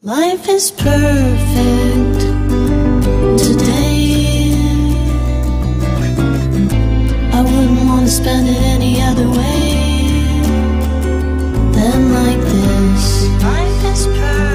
Life is perfect today. I wouldn't want to spend it any other way than like this. Life is perfect.